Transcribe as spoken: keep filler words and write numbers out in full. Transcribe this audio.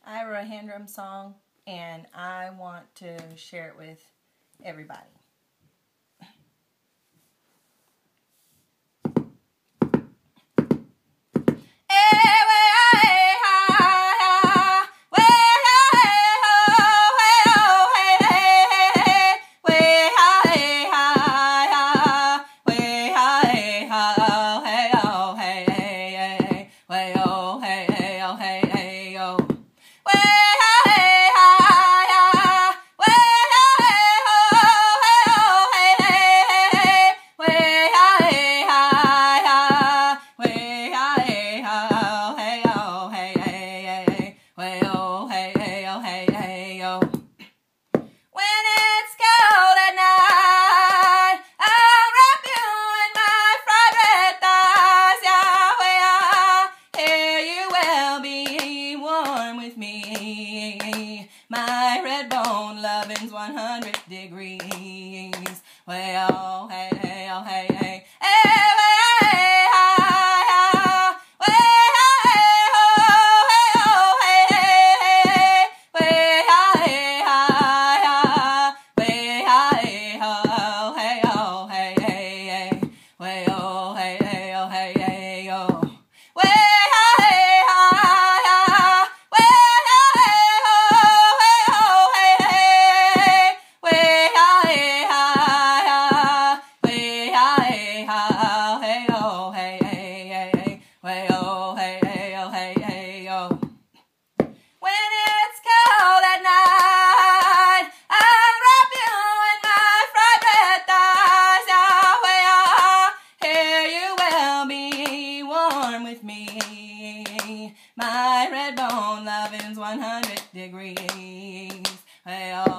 I wrote a hand drum song, and I want to share it with everybody. My Redbone lovin's one hundred degrees. Well, hey, hey, oh, hey, hey, hey, hey, hi, way, hey, oh, hey, oh, hey, hey, way, hey, hi, way, hey, oh, hey, oh, hey, hey, way, oh, hey, hey, oh, hey, hey, oh, way. With me, my Redbone lovin's one hundred degrees. Hey, oh.